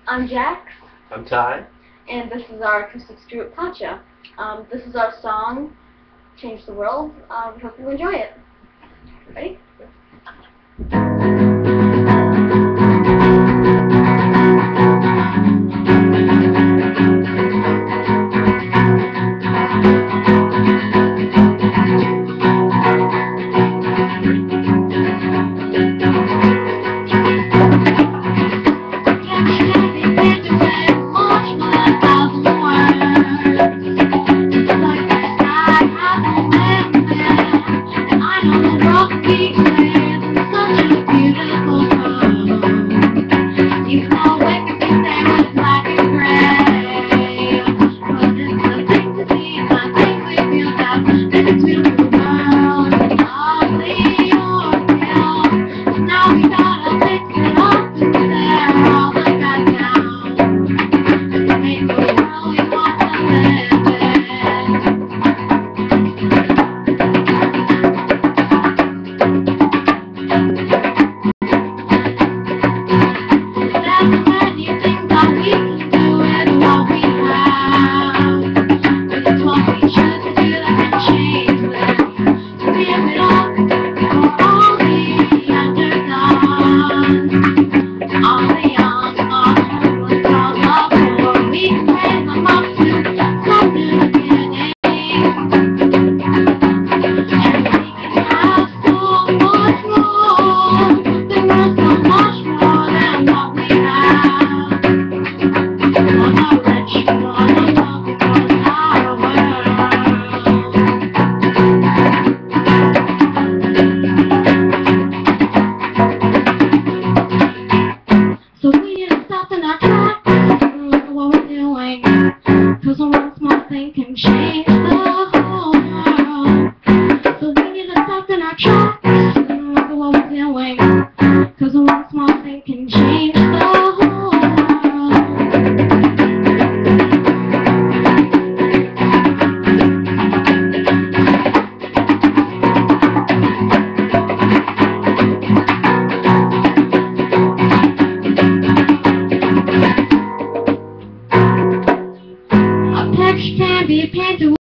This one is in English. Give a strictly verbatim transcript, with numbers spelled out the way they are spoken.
I'm Jax. I'm Ty. And this is our acoustic street at Potcha. Um, this is our song, Change the World. Uh, we hope you enjoy it. Ready? Cause one small thing can change the whole world. So we need to stop in our tracks and look at what we're doing. Cause one small thing can change the whole world. A picture can be painted